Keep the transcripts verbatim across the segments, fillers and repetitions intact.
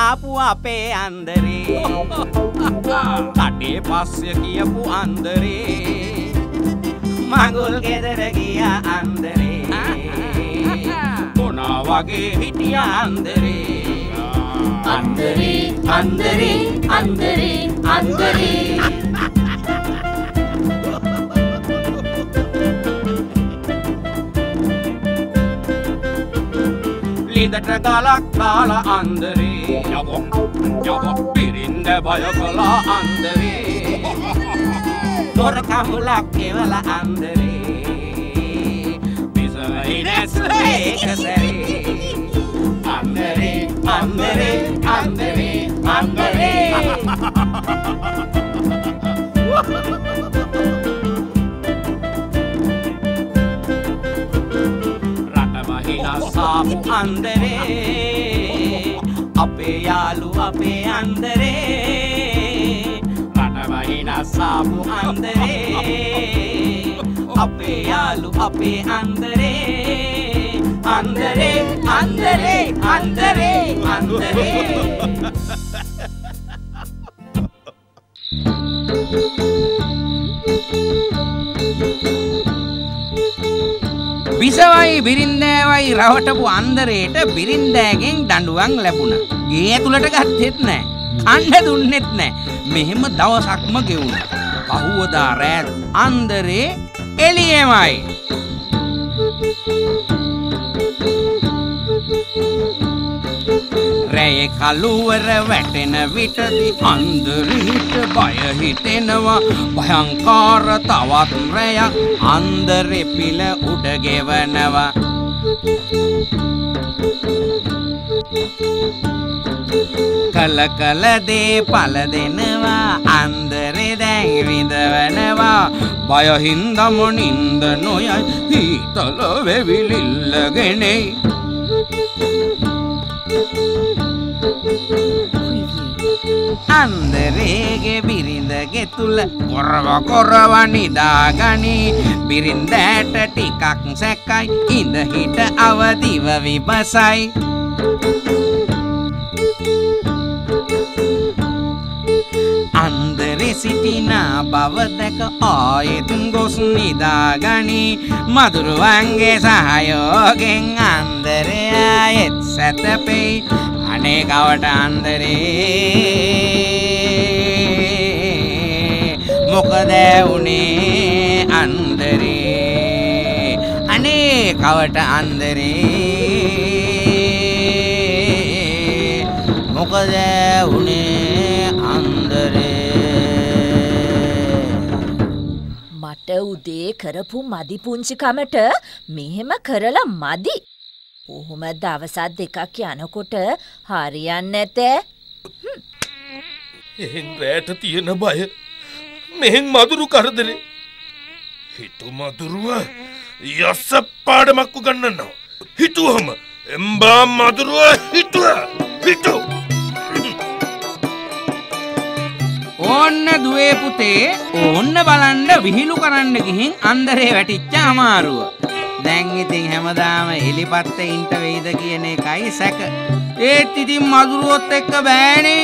ආපු අපේ අන්දරේ කඩේ පස්සේ කියපු අන්දරේ මඟුල් ගෙදර ගියා අන්දරේ මොනා වගේ හිටියා අන්දරේ අන්දරේ අන්දරේ අන්දරේ අන්දරේ ලිදට ගලක් දාලා අන්දරේ යවොක් යවොක් පිරින්ද බය කළා අන්දරේ දොර කහුලක් කෙවලා අන්දරේ විසයි නැස්ලේ එකසරේ අන්දරේ අන්දරේ අන්දරේ අන්දරේ සාපු අන්දරේ අපේ යාළු අපේ අන්දරේ රටවහින සාපු අන්දරේ අපේ යාළු අපේ අන්දරේ අන්දරේ අන්දරේ අන්දරේ අන්දරේ විසවයි බිරින්දෑවයි රවටපු අන්දරේට බිරින්දෑගෙන් දඬුවම් ලැබුණා. ගේ ඇතුළට ගත්තෙත් නෑ. කන්න දුන්නෙත් නෑ. මෙහෙම දවසක්ම ගෙවුණා. පහුවදා රෑ අන්දරේ එළියෙමයි. රැය කළුවර වැටෙන විටදී අන්දරේට බය හිතෙනවා. භයංකාර තවත් රැයක් අන්දරේ පිළ උඩ ගෙවනවා. කල කල දේ පල දෙනවා. අන්දරේ දැන් විඳවනවා. බය හින්දම නින්ද නොයයි හීතල වෙවිලිල්ලගෙනයි. අන්දරේගේ බිරිඳගේ තුල කොරව කොරව නිදාගනි. බිරිඳට ටිකක් සැකයි ඉඳ හිට අවදිව විමසයි. අන්දරේ සිටින බව දැක ආයෙත් ගොස් නිදාගනි. මදුරුවන්ගේ සහයෝගෙන් අන්දරේ ආයෙත් සැතපෙයි. අනේ කවට අන්දරේ මොකද උනේ අන්දරේ අනේ කවට අන්දරේ මොකද උනේ අන්දරේ මට උදේ කරපු මදි පුංචිකමට මෙහෙම කරලා මදි. ඔහොම දවස් දෙකක් යනකොට හරියන්නේ නැතේ. එහෙන් රැට තියෙන බය මෙහෙන් මදුරු කරදරේ. හිතු මදුරුව යස්ස පාඩමක් උගන්නනවා. හිතුවම එම්බා මදුරුව හිතුව හිතු. ඕන්න දුවේ පුතේ ඕන්න බලන්න විහිළු කරන්න ගිහින් අන්දරේ වැටිච්ච අමාරුව. දැන් ඉතින් හැමදාම එලිපත්තේ ඉන්ට වෙයිද කියන එකයි සැක. ඒත් ඉතින් මදුරුවොත් එක්ක බෑනේ.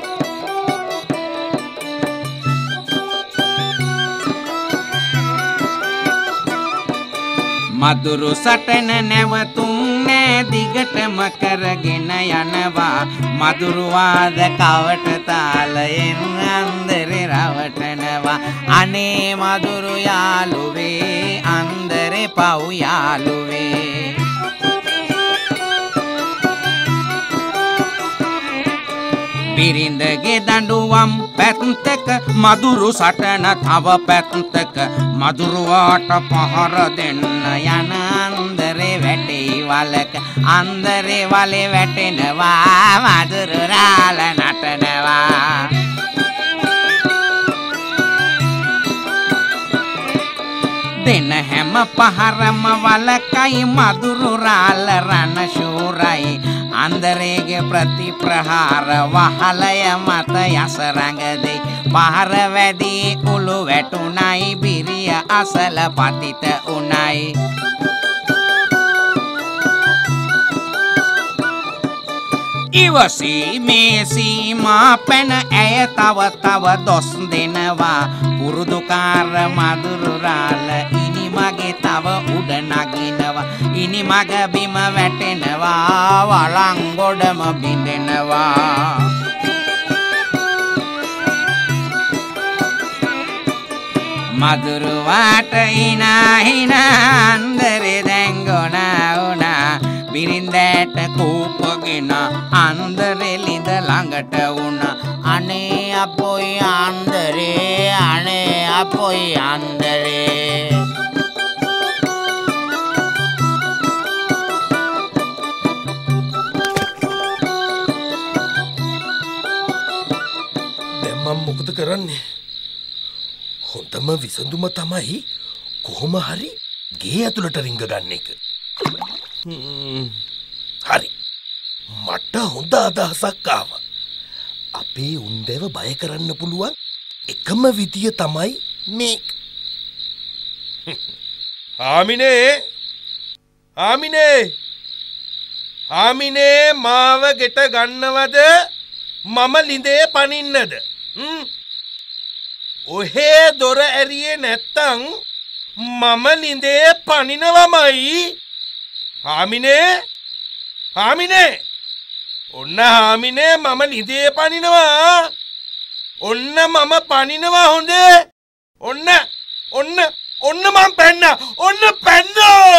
මදුරු සටන නැවතුම් නෑ දිගටම කරගෙන යනවා. මදුරු වාද කවට තාලයෙන් අන්දරේ රවටනවා. අනේ මදුරු යාළුවේ අන්දරේ පව් යාළුවේ. බිරිඳගේ දඬුවම් පැත්තක මදුරු සටන තව පැත්තක. මදුරුවාට පහර දෙන්න යන අන්දරේ වැටේ වලක. අන්දරේ වලේ වැටෙනවා මදුරු රාල නටනවා. දෙන හැම පහරම වලකයි මදුරු රාල රණ ශූරයි. අන්දරේගේ ප්‍රතිප්‍රහාර වහලය මත යසරඟ දෙයි. පහර වැදී උළු වැටුණයි බිරිය අසල පතිත උණයි. ඉවසී මේ සීමා පැන ඇය තව තව දොස් දෙනවා පුරුදුකාර මදුරුරාල ඉනි මගේ තව උඩ නගිනවා ඉනි මග බිම වැටෙනවා වලංගොඩම බිඳෙනවා මදුරුවාට හිනා හිනා අන්දරේ දැන් ගොනා වුණා බිරින්දෑට කූපගෙන අන්දරේ ලිඳ ළඟට වුණා අනේ අපොයි අන්දරේ අනේ අපොයි අන්දරේ දැන් මම මොකද කරන්නේ හොඳම විසඳුම තමයි කොහොම හරි ගේ ඇතුළට රිංග ගන්න එක. හරි. මට හොඳ අදහසක් ආවා. අපේ උන්දැව බය කරන්න පුළුවන් එකම විදිය තමයි මේක. ආමිනේ! ආමිනේ! ආමිනේ මාව ගෙට ගන්නවද? මම ලිඳේ පනින්නද? හ්ම් ඔහේ දොර ඇරියේ නැත්තං මම ලිඳේ පනිනවමයි හාමිනේ හාමිනේ ඔන්න හාමිනේ මම ලිඳේ පනිනවා ඔන්න මම පනිනවා හොඳේ ඔන්න ඔන්න ඔන්න මම පැන්න ඔන්න පැන්න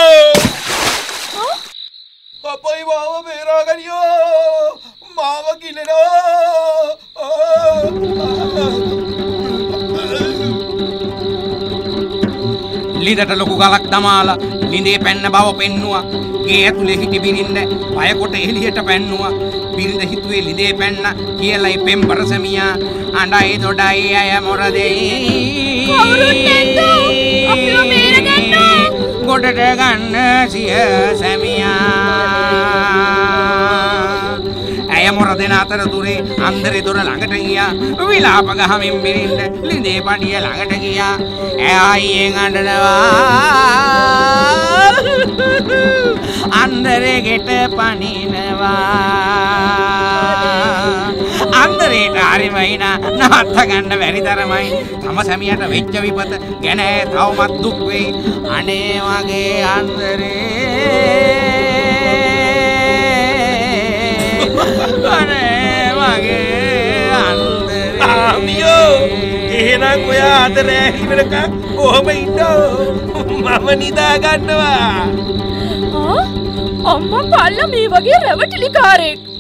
අපයි මාව බේරාගනියෝ මාව කිලනවා ලිඳට ලොකු ගලක් දමාලා ලිඳේ පැන්න බව පෙන්නුවා. ගේ ඇතුලේ හිටි බිරිඳ පය කොට එළියට පැන්නුවා. බිරිඳ හිතුවේ ලිඳේ පැන්න කියලායි පෙම්බර සැමියා අඬයි දොඩයි අය මොර දෙයි. කවුරුත් නැද්ද? අපිව බේරගන්න. ගොඩට ගන්න සිය සැමියා. ඇය මොර දෙන අතරතුරේ අන්දරේ දොර ළඟට ගියා. විලාප ගහමින් බිරිඳ ලිඳේ පඩිය ළඟට ගියා. ඇය ආයෙන් අඬනවා. අන්දරේ ගෙට පනිනවා. අන්දරේට හරි වයිනා නවත්ත ගන්න බැරි තරමයි. තම සැමියට වෙච්ච විපත ගැන තවමත් දුක් වෙයි. අනේ වගේ අන්දරේ අනේ වගේ අන්දරේ ආමියෝ එහෙනම් ඔයා අද රැලි වෙනකන් කොහොම ඉන්නෝ මම නිදා ගන්නවා ආ අම්මා පල්ලා මේ වගේ රැවටිලිකාරයෙක්